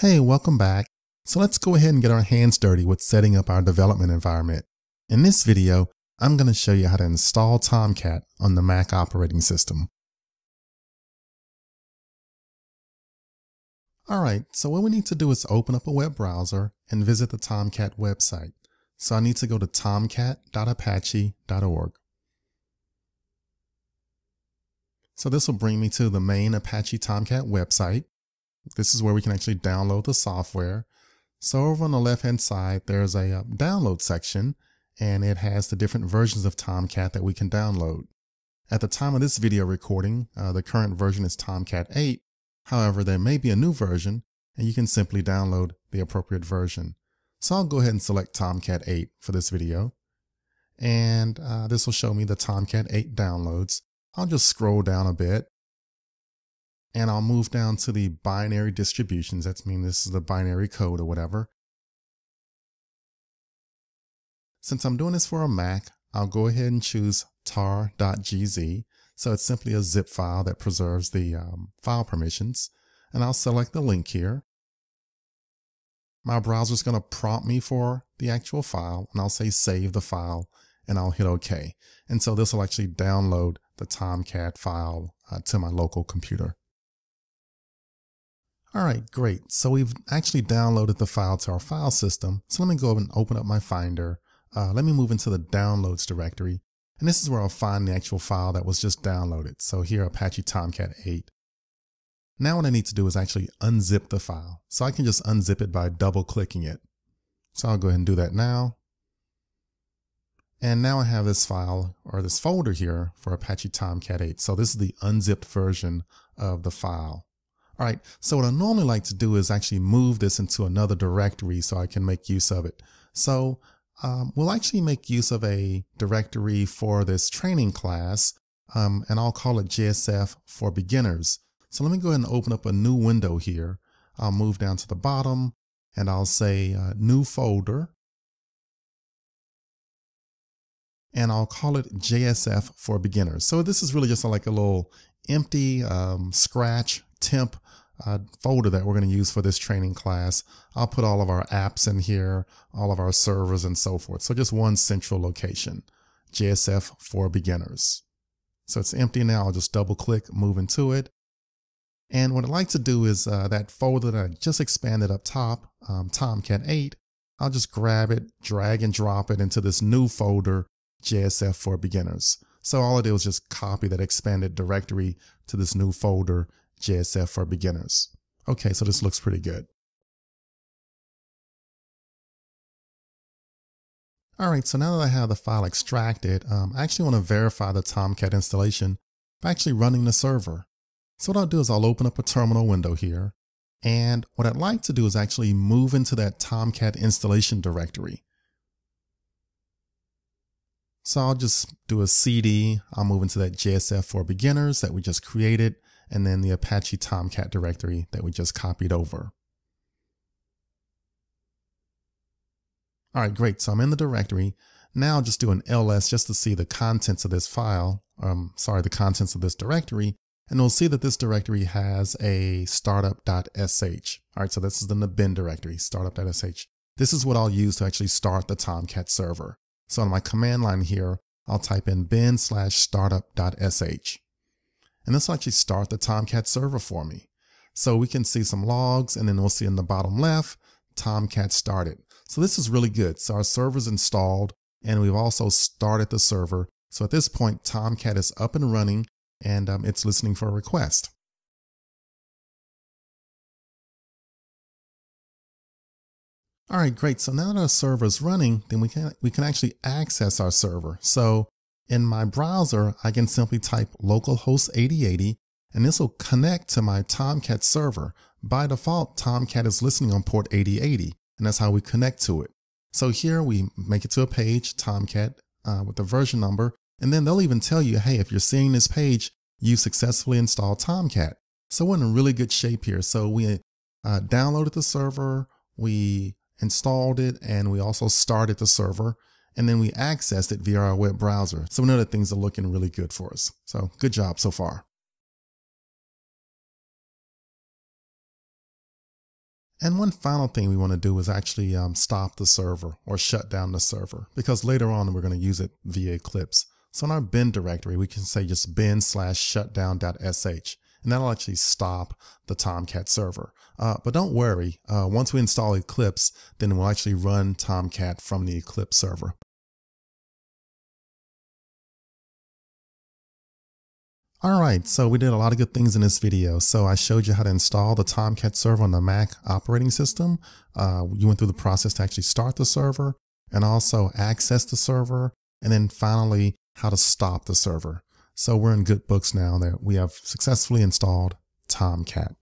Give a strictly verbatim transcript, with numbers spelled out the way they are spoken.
Hey, welcome back. So let's go ahead and get our hands dirty with setting up our development environment. In this video, I'm going to show you how to install Tomcat on the Mac operating system. Alright, so what we need to do is open up a web browser and visit the Tomcat website. So I need to go to tomcat dot apache dot org. So this will bring me to the main Apache Tomcat website. This is where we can actually download the software. So over on the left hand side, there's a uh, download section, and it has the different versions of Tomcat that we can download. At the time of this video recording, uh, the current version is Tomcat eight. However, there may be a new version, and you can simply download the appropriate version. So I'll go ahead and select Tomcat eight for this video. And uh, this will show me the Tomcat eight downloads. I'll just scroll down a bit. And I'll move down to the binary distributions. That's mean this is the binary code or whatever. Since I'm doing this for a Mac, I'll go ahead and choose tar dot g z. So it's simply a zip file that preserves the um, file permissions. And I'll select the link here. My browser is going to prompt me for the actual file, and I'll say save the file, and I'll hit OK. And so this will actually download the Tomcat file uh, to my local computer. All right, great. So we've actually downloaded the file to our file system. So let me go and open up my Finder. Uh, let me move into the downloads directory. And this is where I'll find the actual file that was just downloaded. So here, Apache Tomcat eight. Now what I need to do is actually unzip the file. So I can just unzip it by double clicking it. So I'll go ahead and do that now. And now I have this file or this folder here for Apache Tomcat eight. So this is the unzipped version of the file. All right, so what I normally like to do is actually move this into another directory so I can make use of it. So um, we'll actually make use of a directory for this training class, um, and I'll call it J S F for Beginners. So let me go ahead and open up a new window here. I'll move down to the bottom and I'll say uh, New Folder. And I'll call it J S F for Beginners. So this is really just like a little empty um, scratch temp uh, folder that we're going to use for this training class. I'll put all of our apps in here, all of our servers and so forth. So just one central location, J S F for Beginners. So it's empty now. I'll just double click, move into it. And what I'd like to do is uh, that folder that I just expanded up top, um, Tomcat eight, I'll just grab it, drag and drop it into this new folder, J S F for Beginners. So all I did was just copy that expanded directory to this new folder, J S F for Beginners. Okay, so this looks pretty good. All right, so now that I have the file extracted, um, I actually want to verify the Tomcat installation by actually running the server. So what I'll do is I'll open up a terminal window here. And what I'd like to do is actually move into that Tomcat installation directory. So I'll just do a C D. I'll move into that J S F for Beginners that we just created, and then the Apache Tomcat directory that we just copied over. All right, great. So I'm in the directory. Now I'll just do an L S just to see the contents of this file. Um, sorry, the contents of this directory. And we'll see that this directory has a startup dot s h. All right, so this is in the bin directory, startup dot s h. This is what I'll use to actually start the Tomcat server. So on my command line here, I'll type in bin slash startup dot s h. And this will actually start the Tomcat server for me. So we can see some logs, and then we'll see in the bottom left, Tomcat started. So this is really good. So our server's installed, and we've also started the server. So at this point, Tomcat is up and running, and um, it's listening for a request. All right, great. So now that our server is running, then we can, we can actually access our server. So in my browser, I can simply type localhost eighty eighty, and this will connect to my Tomcat server. By default, Tomcat is listening on port eighty eighty, and that's how we connect to it. So here we make it to a page, Tomcat, uh, with the version number, and then they'll even tell you, hey, if you're seeing this page, you successfully installed Tomcat. So we're in a really good shape here. So we uh, downloaded the server, we installed it, and we also started the server, and then we accessed it via our web browser. So we know that things are looking really good for us. So good job so far. And one final thing we want to do is actually um, stop the server or shut down the server, because later on we're going to use it via Eclipse. So in our bin directory, we can say just bin slash shutdown.sh, and that'll actually stop the Tomcat server. Uh, but don't worry, uh, once we install Eclipse, then we'll actually run Tomcat from the Eclipse server. All right, so we did a lot of good things in this video. So I showed you how to install the Tomcat server on the Mac operating system. Uh, you went through the process to actually start the server and also access the server, and then finally how to stop the server. So we're in good books now that we have successfully installed Tomcat.